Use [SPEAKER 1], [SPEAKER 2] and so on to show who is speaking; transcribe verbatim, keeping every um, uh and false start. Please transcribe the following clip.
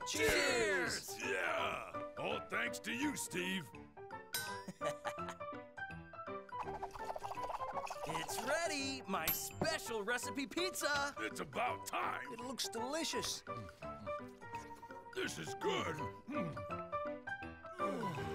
[SPEAKER 1] Cheers!
[SPEAKER 2] Yeah! All thanks to you, Steve.
[SPEAKER 1] It's ready! My special recipe pizza!
[SPEAKER 2] It's about time.
[SPEAKER 3] It looks delicious.
[SPEAKER 2] This is good. Mm.